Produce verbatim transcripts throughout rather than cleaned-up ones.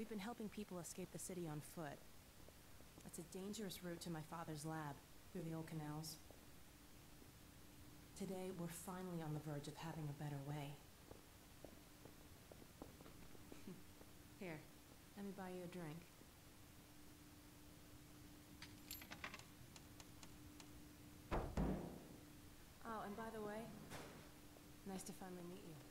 We've been helping people escape the city on foot. It's a dangerous route to my father's lab, through the old canals. Today, we're finally on the verge of having a better way. Here, let me buy you a drink. Oh, and by the way, nice to finally meet you.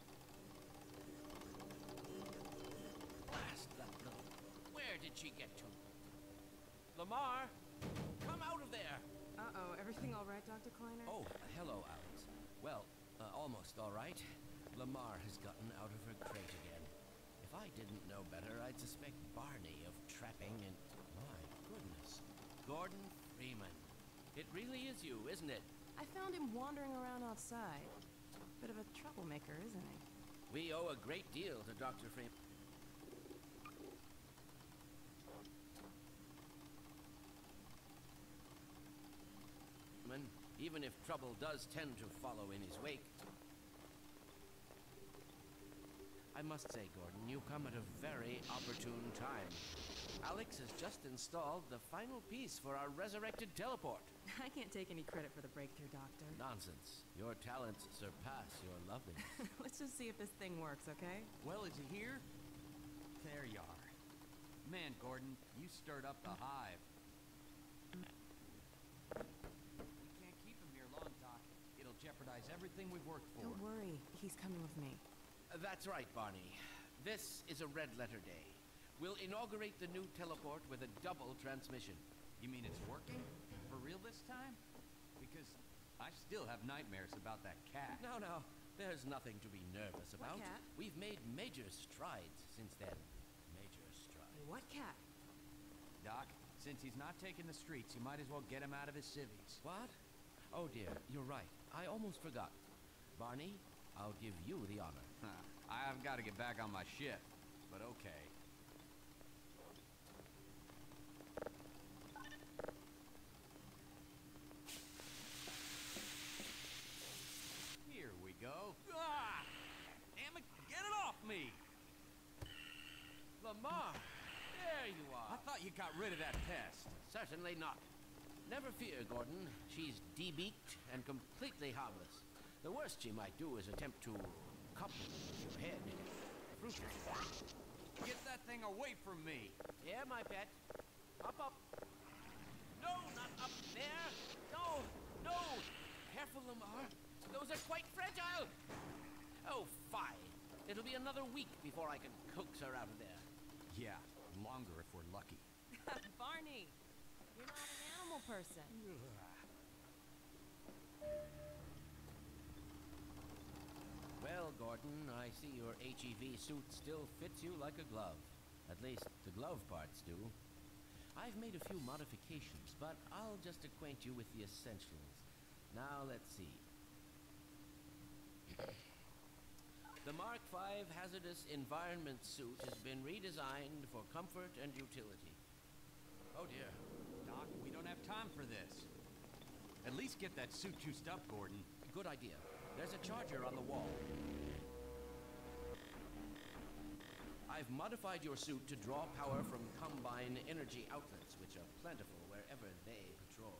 Blast that little... Where did she get to? Lamar! Come out of there! Uh-oh, everything all right, Doctor Kleiner? Oh, uh, hello, Alex. Well, uh, almost all right. Lamar has gotten out of her crate again. If I didn't know better, I'd suspect Barney of trapping and... My goodness. Gordon Freeman. It really is you, isn't it? I found him wandering around outside. Bit of a troublemaker, isn't he? We owe a great deal to Doctor Freeman. Even if trouble does tend to follow in his wake. I must say, Gordon, you come at a very opportune time. Alex has just installed the final piece for our resurrected teleport. I can't take any credit for the breakthrough, Doctor. Nonsense. Your talents surpass your loveliness. Let's just see if this thing works, okay? Well, is he here? There you are. Man, Gordon, you stirred up the hive. Jeopardize everything we've worked for. Don't worry, he's coming with me. Uh, that's right, Barney. This is a red letter day. We'll inaugurate the new teleport with a double transmission. You mean it's working? For real this time? Because I still have nightmares about that cat. No, no, there's nothing to be nervous about. What cat? We've made major strides since then. Major strides. What cat? Doc, since he's not taking the streets, you might as well get him out of his civvies. What? Oh dear, you're right. I almost forgot. Barney, I'll give you the honor. Huh. I've got to get back on my shift, but okay. Here we go. Ah! Damn it, get it off me! Lamar, there you are. I thought you got rid of that pest. Certainly not. Never fear, Gordon. She's debeaked and completely harmless. The worst she might do is attempt to couple with your head. Fruitless. Get that thing away from me! Here, my pet. Up, up. No, not up there. No, no. Careful, Lamar. Those are quite fragile. Oh, fine. It'll be another week before I can coax her out of there. Yeah, longer if we're lucky. Barney, you're not an animal person. Well, Gordon, I see your H E V suit still fits you like a glove. At least, the glove parts do. I've made a few modifications, but I'll just acquaint you with the essentials. Now, let's see. The Mark five Hazardous Environment suit has been redesigned for comfort and utility. Oh dear. Doc, we don't have time for this. At least get that suit juiced up, Gordon. Good idea. There's a charger on the wall. I've modified your suit to draw power from Combine energy outlets, which are plentiful wherever they patrol.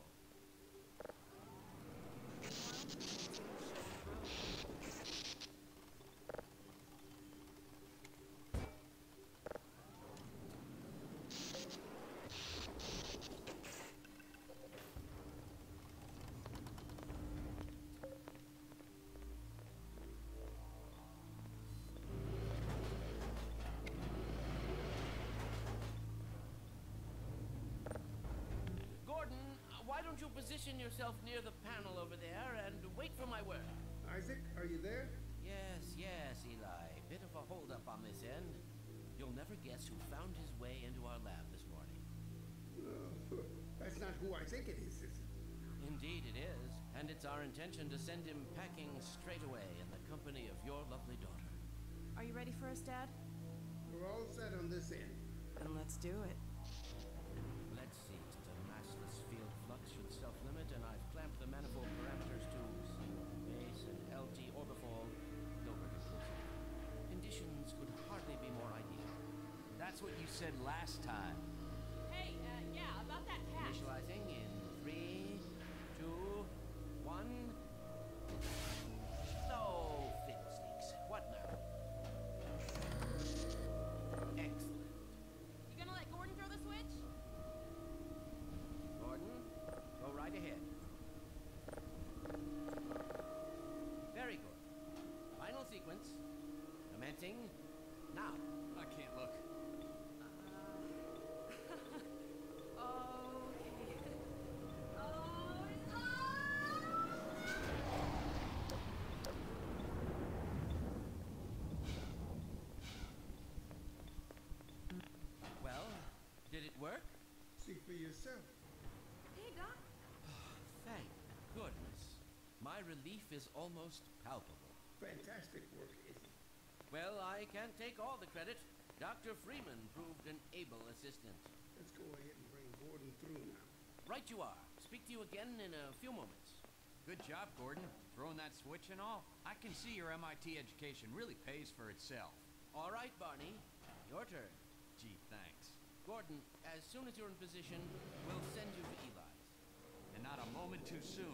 Why don't you position yourself near the panel over there and wait for my word? Isaac, are you there? Yes, yes, Eli. Bit of a holdup on this end. You'll never guess who found his way into our lab this morning. Oh, that's not who I think it is, is it? Indeed it is. And it's our intention to send him packing straight away in the company of your lovely daughter. Are you ready for us, Dad? We're all set on this end. Then let's do it. Let's see. The massless field flux should self-limit, and I've clamped the manifold parameters to C base and L T orbifol. Hilbert inclusive. Conditions could hardly be more ideal. That's what said last time. Hey, uh, yeah, about that cat. Initializing in three, two, one. So, fiddlesticks. What now? Excellent. You gonna let Gordon throw the switch? Gordon, go right ahead. Very good. Final sequence. Commencing now. I can't look. Well, did it work? See for yourself. Hey, Doc. Thank goodness. My relief is almost palpable. Fantastic work, Izzy. Well, I can't take all the credit. Doctor Freeman proved an able assistant. Let's go ahead and bring Gordon through now. Right you are. Speak to you again in a few moments. Good job, Gordon. Throwing that switch and all. I can see your M I T education really pays for itself. All right, Barney. Your turn. Gee, thanks. Gordon, as soon as you're in position, we'll send you to Eli's. And not a moment too soon.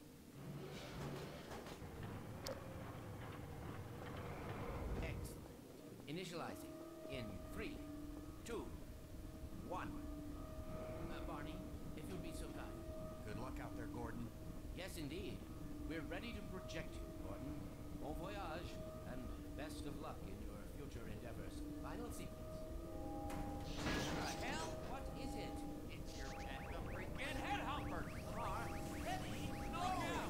Excellent. Initializing in three, two, one. Uh, Barney, if you'd be so kind. Good luck out there, Gordon. Yes, indeed. We're ready to project you, Gordon. Bon voyage, and best of luck in your future endeavors. Final sequence. The hell? What is it? It's your pet, the freaking head humper. Car, ready, look out!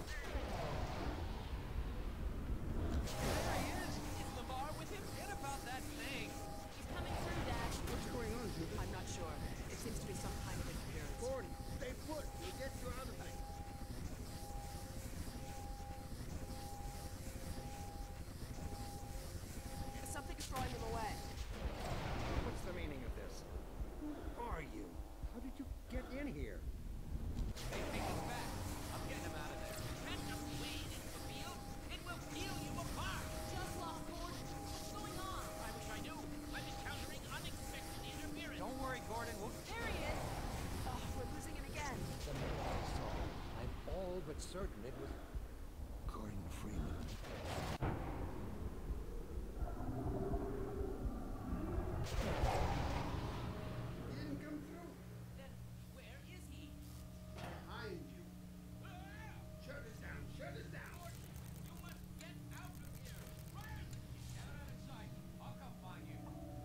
There he is. Is Lamar with him? Get about that thing. He's coming through, Dad. What's going on, Judith? I'm not sure. It seems to be some kind of interference. Gordon, stay put. We'll get you out of there. Something's drawing him away. What's the meaning of this? Who are you? How did you get in here? They take us back. I'm getting him out of there. Send a blade into the field, it will peel you apart. Just lost Gordon. What's going on? I wish I knew. I'm encountering unexpected interference. Don't worry, Gordon. We'll... There he is. Oh, we're losing it again. The man I saw. I'm all but certain it was Gordon Freeman. He didn't come through. Then where is he? Behind you. Shut us down. Shut us down. You must get out of here. Run! Get out of sight. I'll come find you.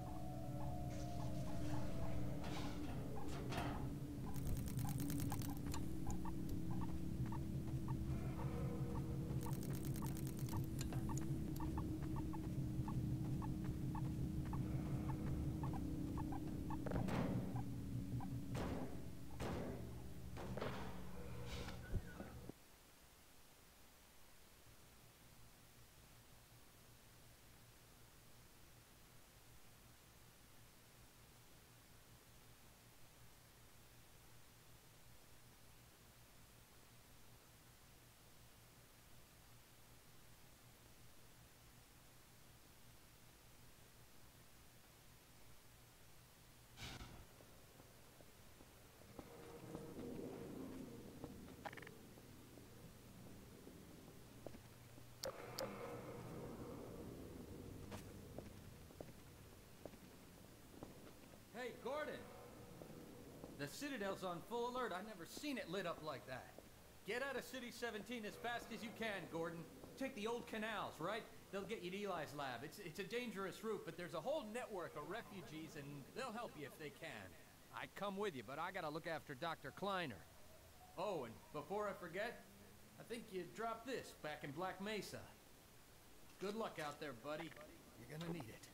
Hey, Gordon! The Citadel's on full alert. I've never seen it lit up like that. Get out of City seventeen as fast as you can, Gordon. Take the old canals, right? They'll get you to Eli's lab. It's, it's a dangerous route, but there's a whole network of refugees, and they'll help you if they can. I'd come with you, but I gotta look after Doctor Kleiner. Oh, and before I forget, I think you dropped this back in Black Mesa. Good luck out there, buddy. You're gonna need it.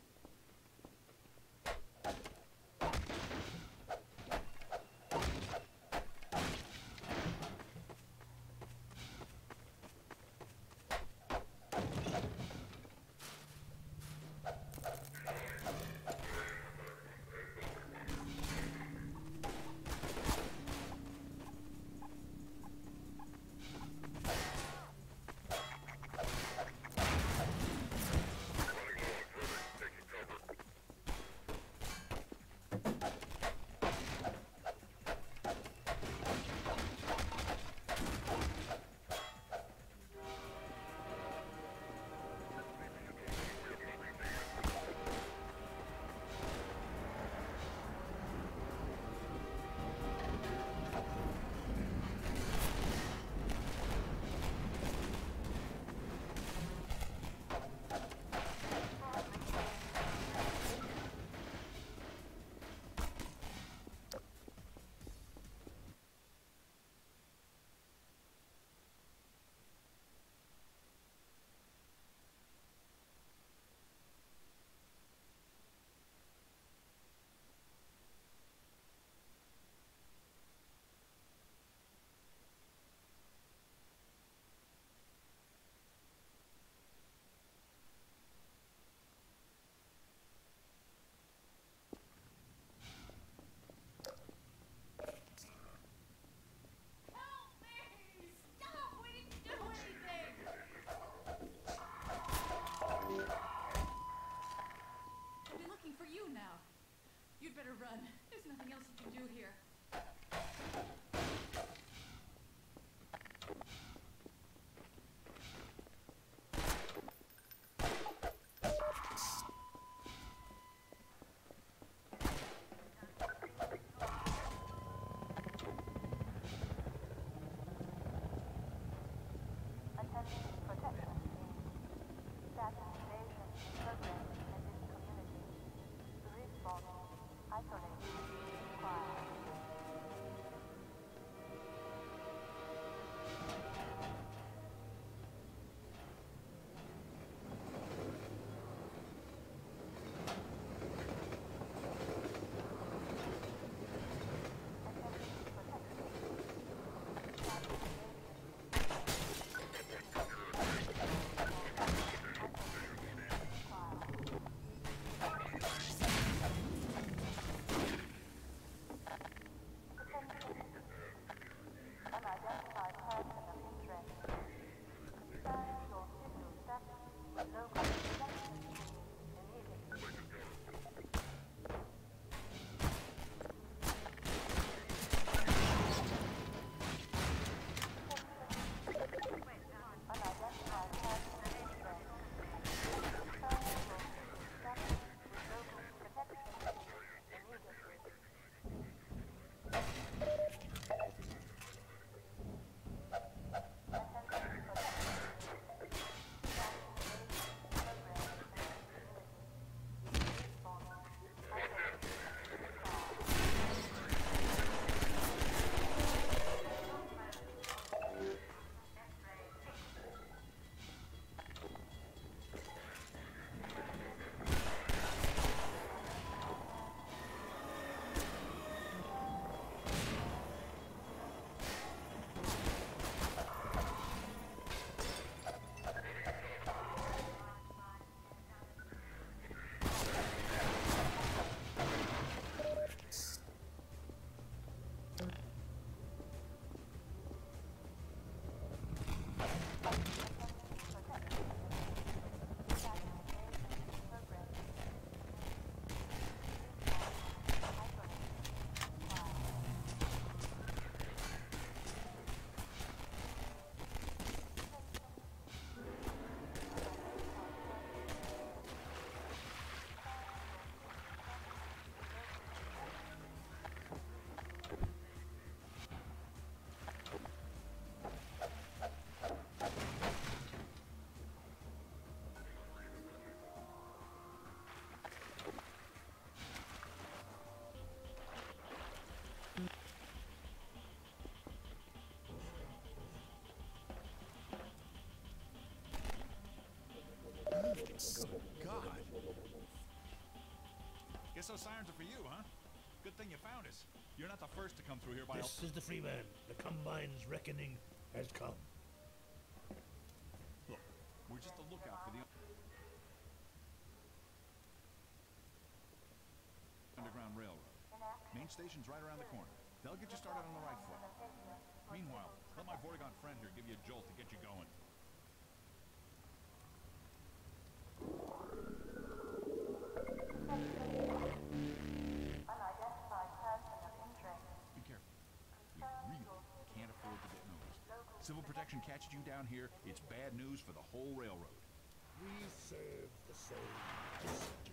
Guess those sirens are for you, huh? Good thing you found us. You're not the first to come through here by... This is the Freeman. The Combine's reckoning has come. Look, we're just a lookout for the... Underground Railroad. Main station's right around the corner. They'll get you started on the right foot. Meanwhile, let my Vortigaunt friend here give you a jolt to get you going. Be careful. We really can't afford to get noticed. Civil protection catches you down here, it's bad news for the whole railroad. We serve the same mystery.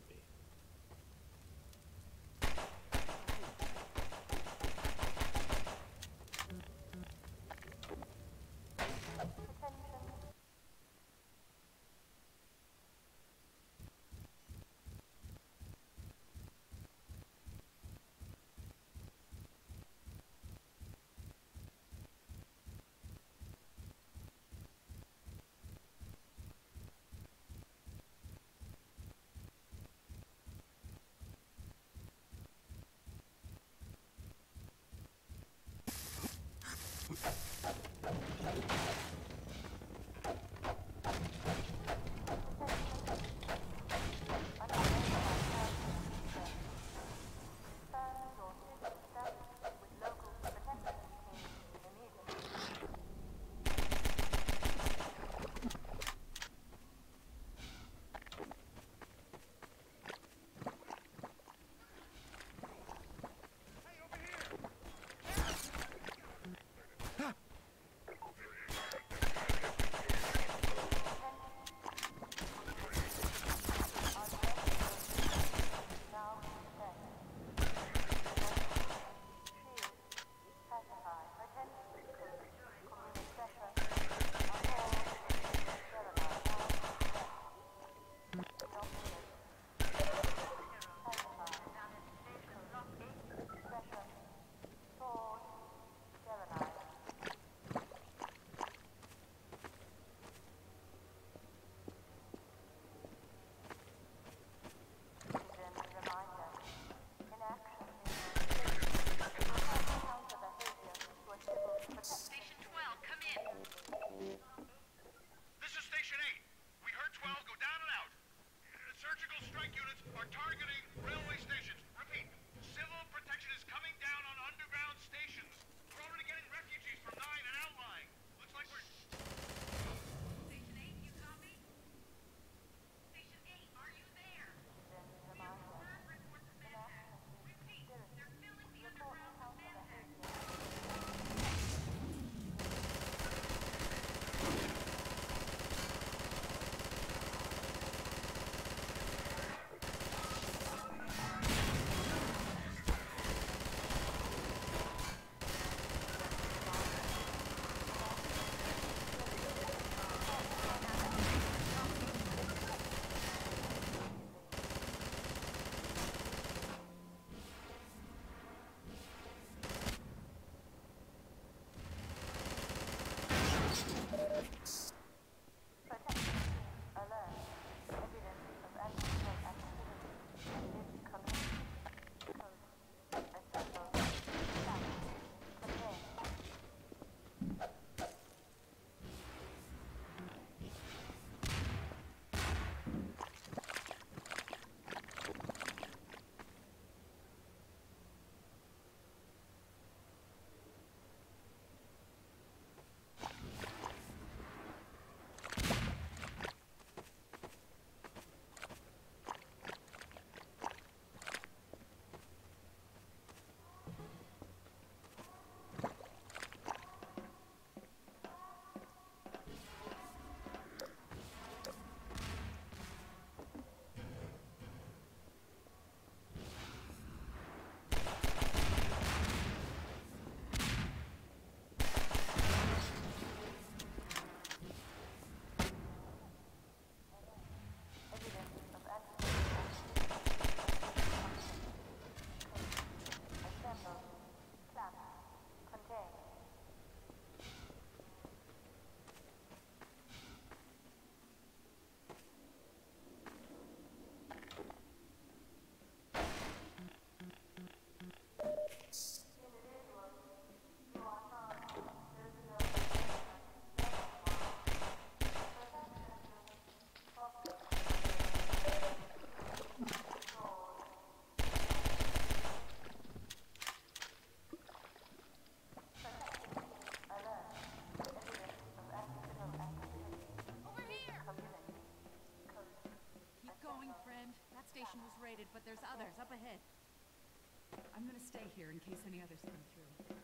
but there's others up ahead. I'm gonna stay here in case any others come through.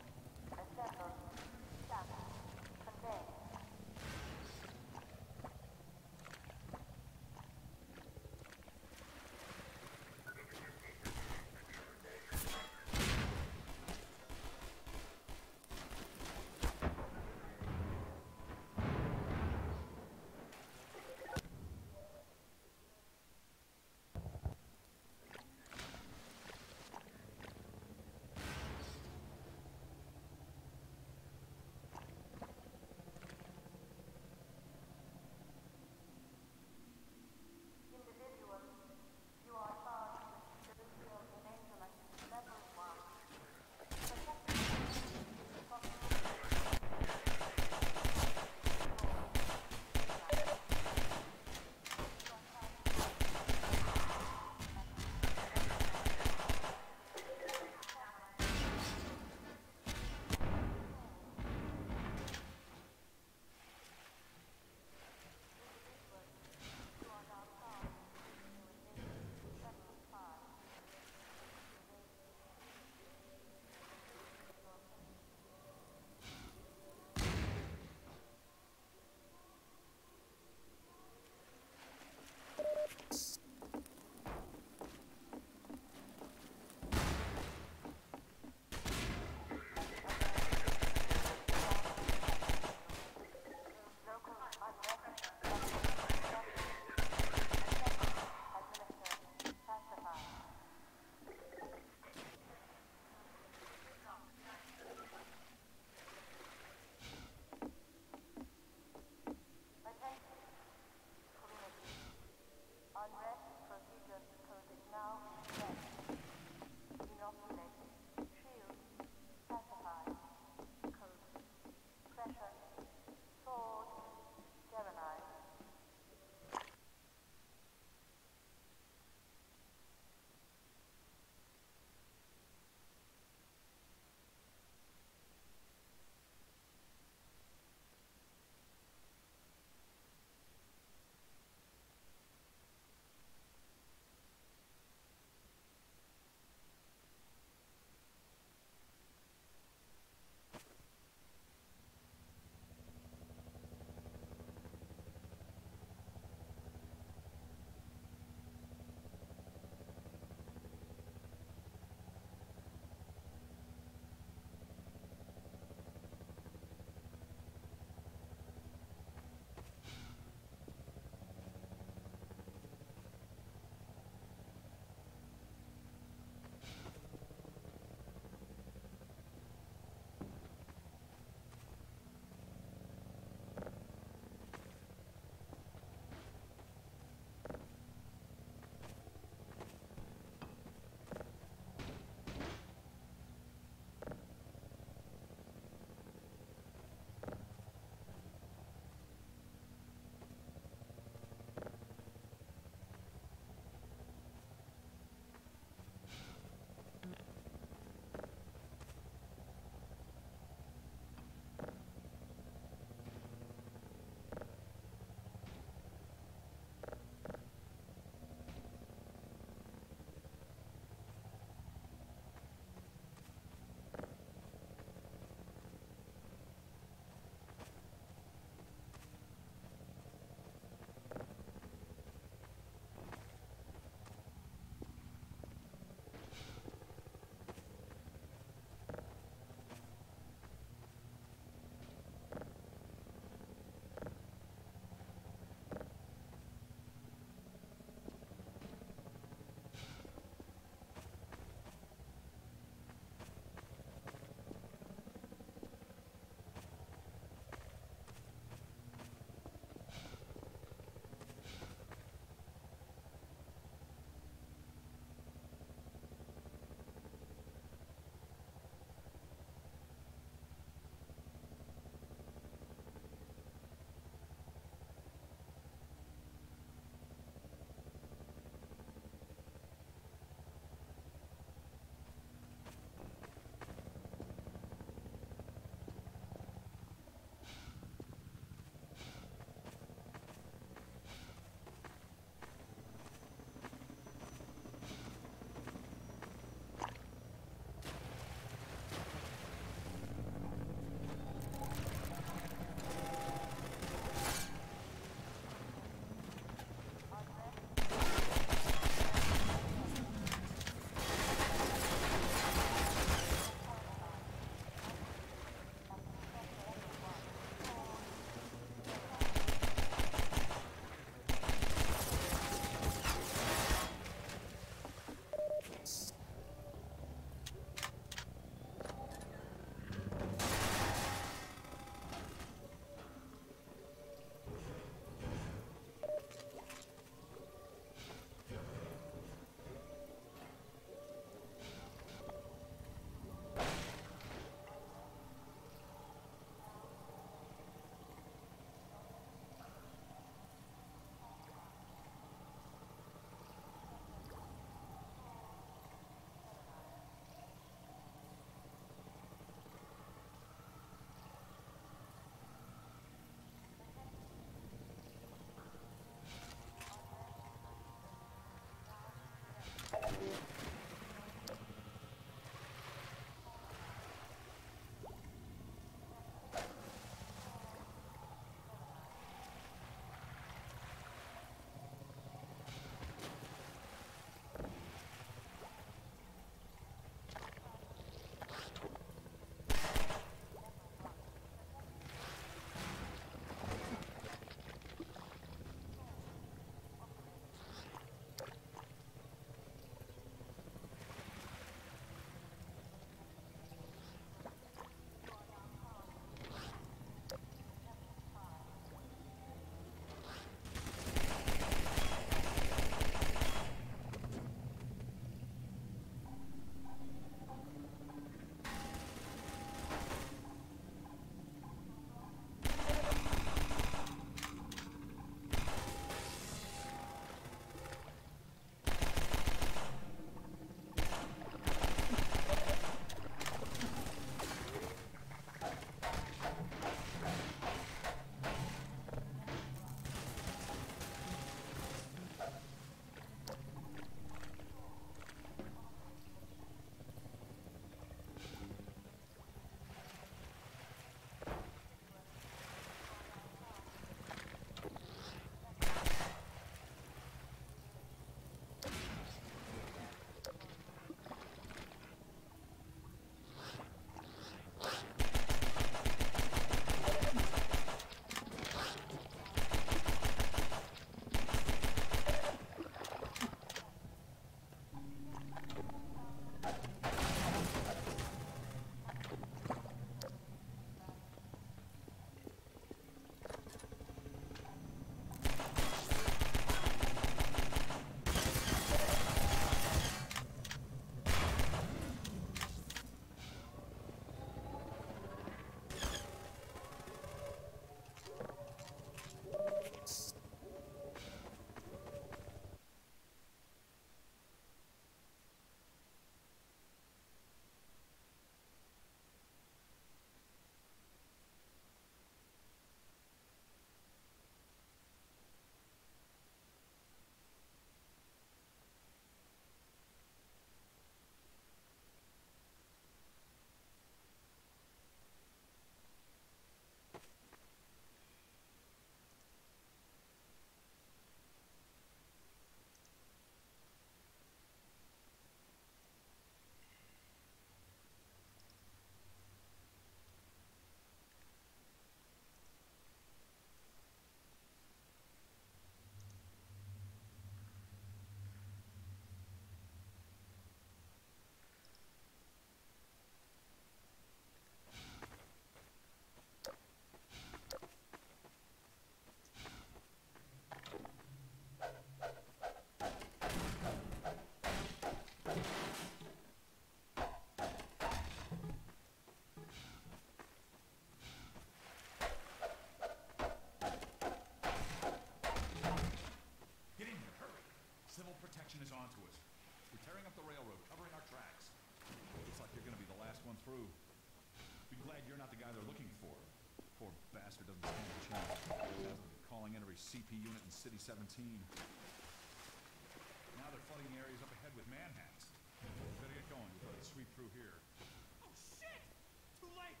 tearing up the railroad, covering our tracks. Looks like you're gonna be the last one through. Be glad you're not the guy they're looking for. Poor bastard doesn't stand a chance. Calling in every C P unit in City seventeen. Now they're flooding the areas up ahead with manhats. Better get going before they sweep through here. Oh, shit! Too late!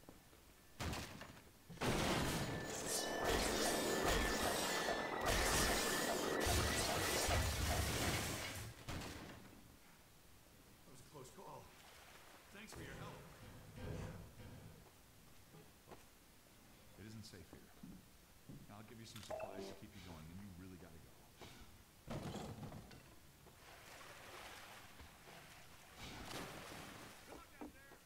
That was a close call. Thanks for your help. It isn't safe here. I'll give you some supplies to keep you going, and you really gotta go. Good luck out there!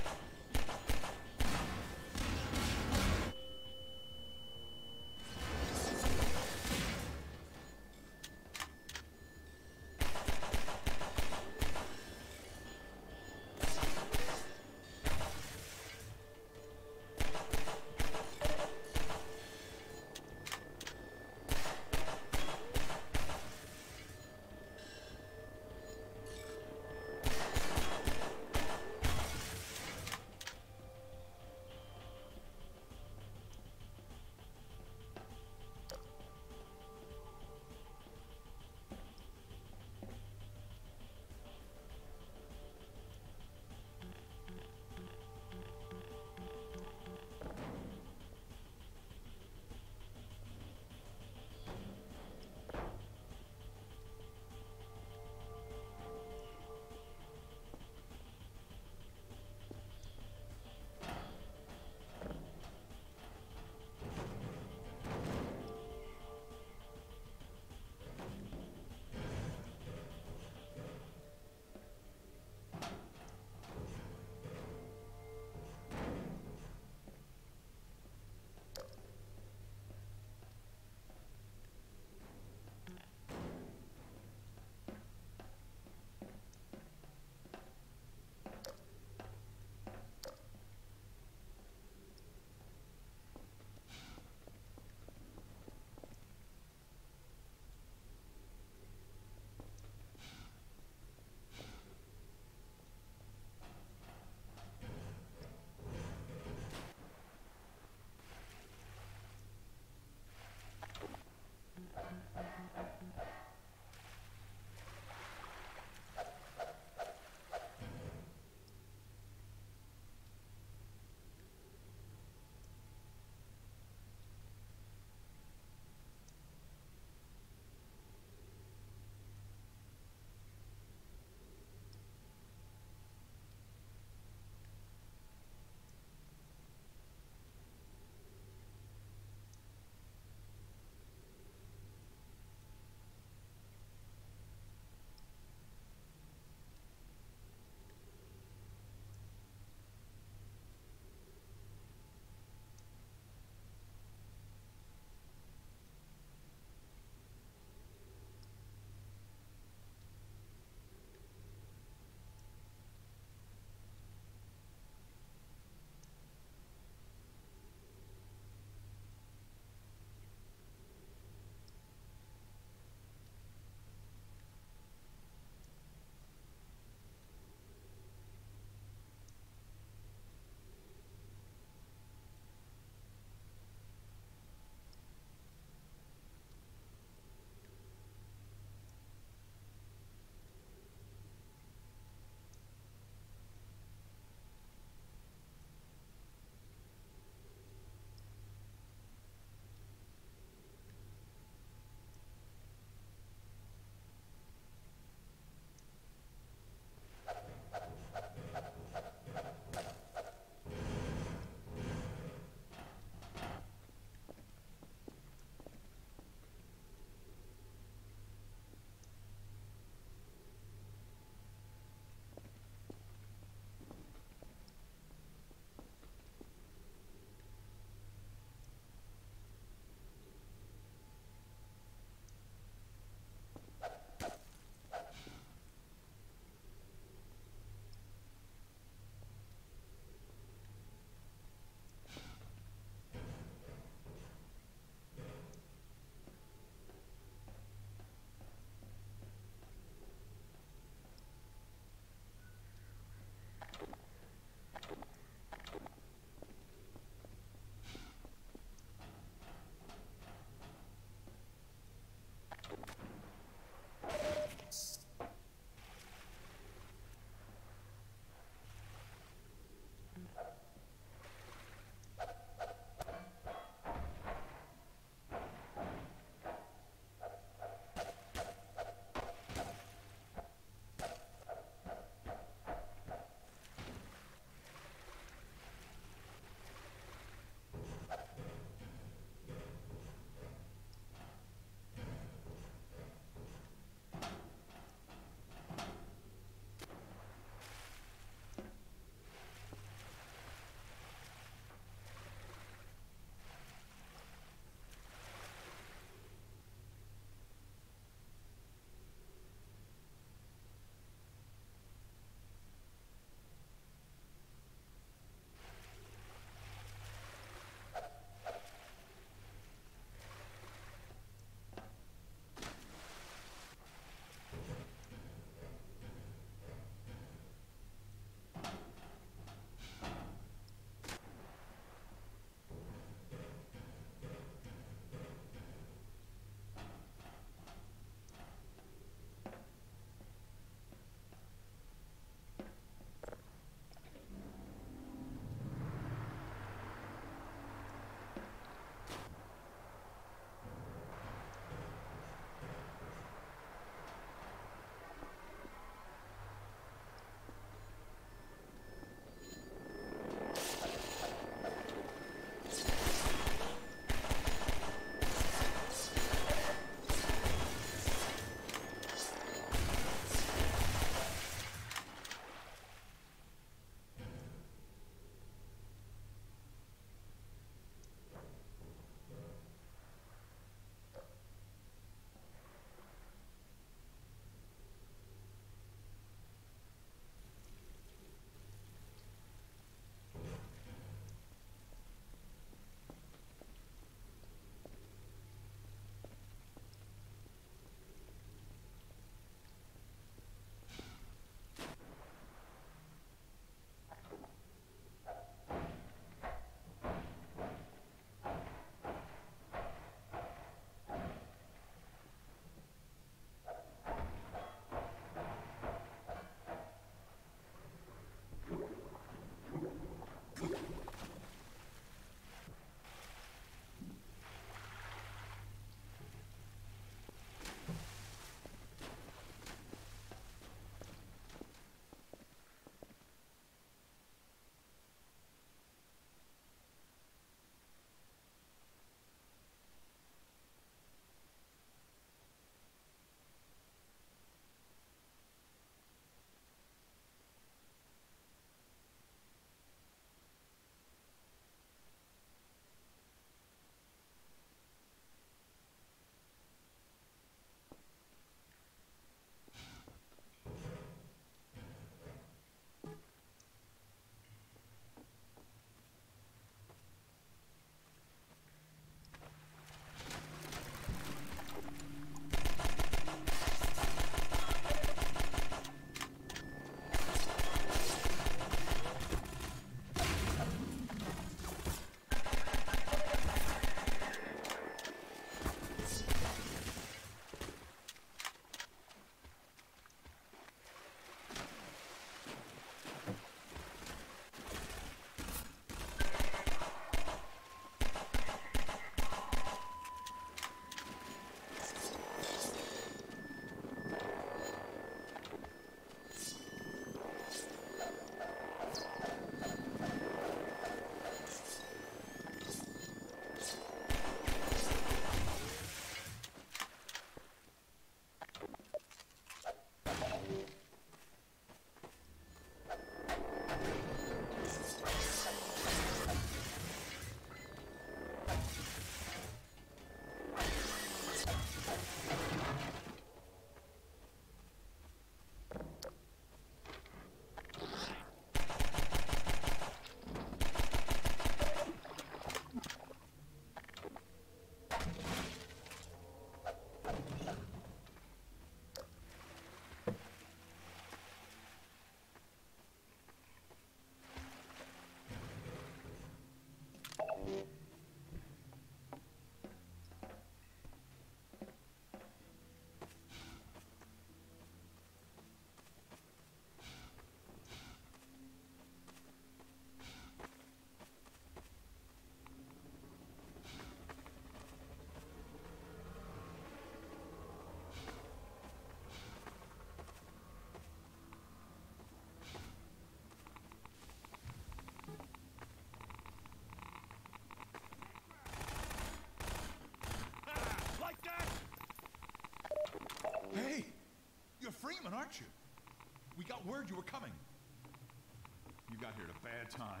Freeman, aren't you? We got word you were coming. You got here at a bad time.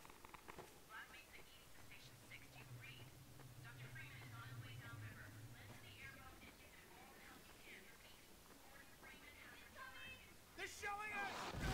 They're showing us!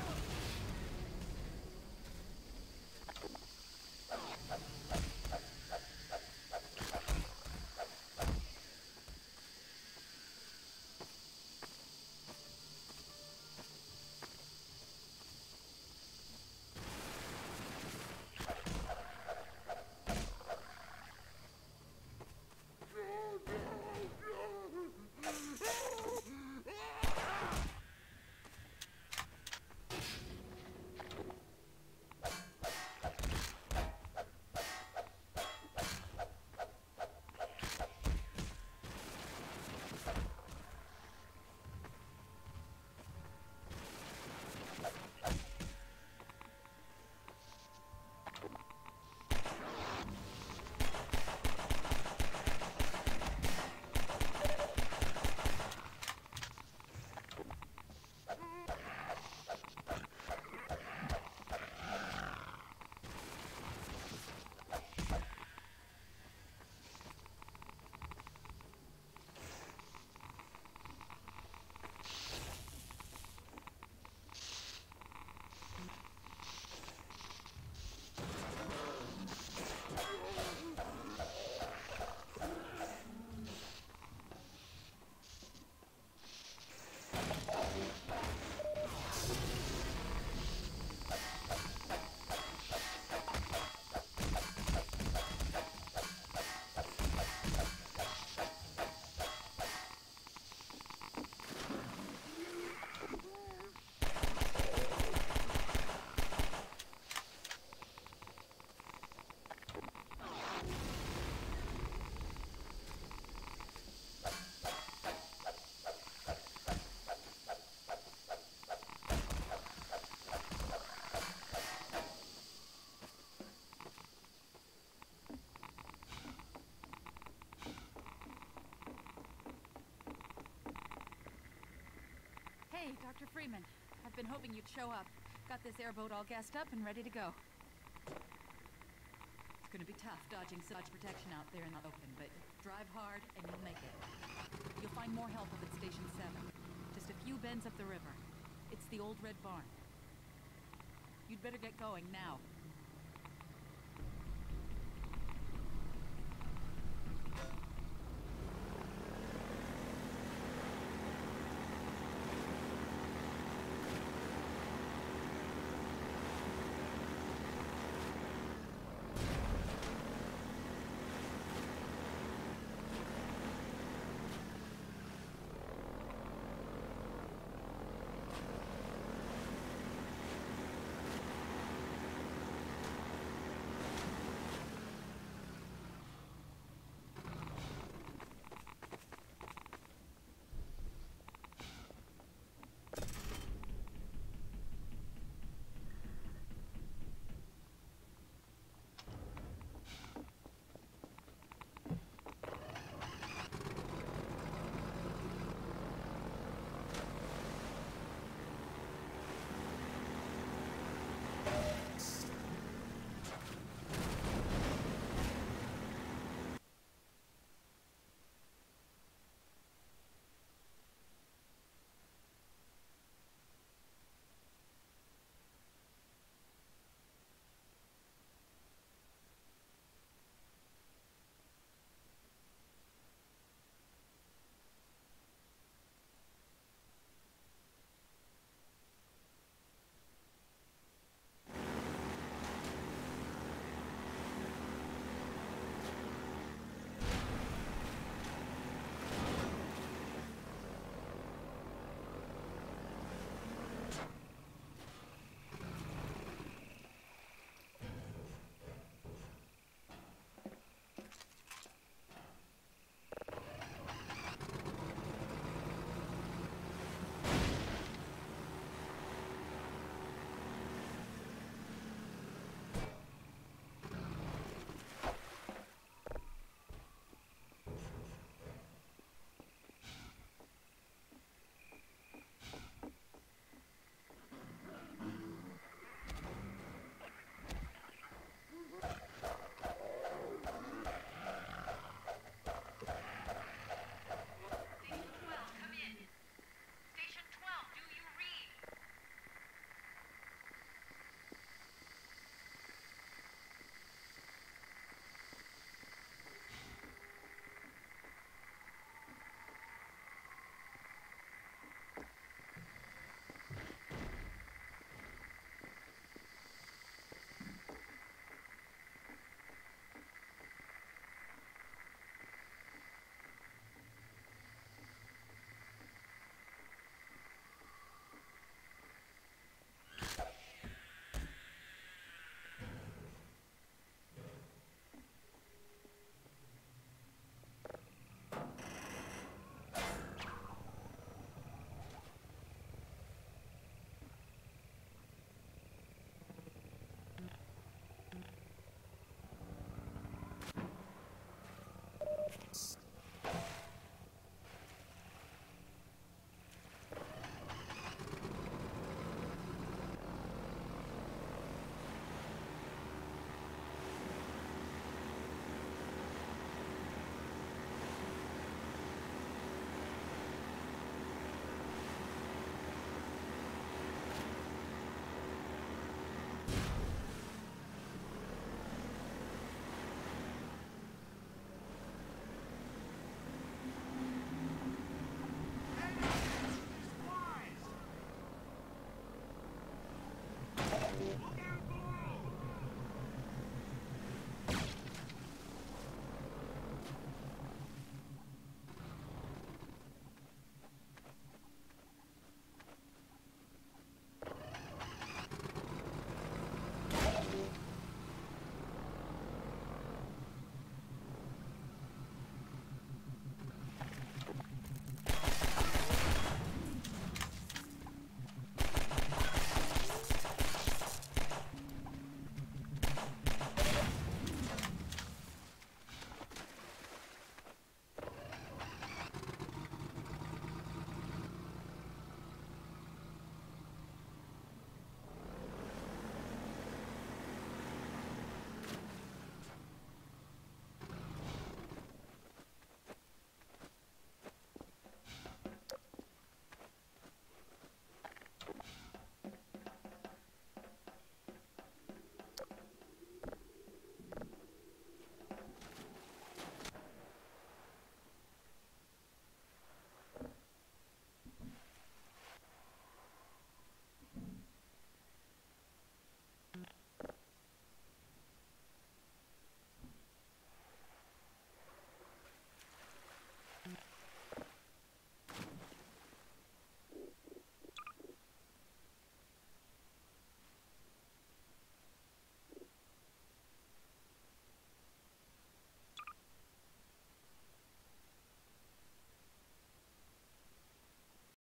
Hey, Doctor Freeman. I've been hoping you'd show up. Got this airboat all gassed up and ready to go. It's gonna be tough dodging such protection out there in the open, but drive hard and you'll make it. You'll find more help up at Station seven. Just a few bends up the river. It's the old red barn. You'd better get going now.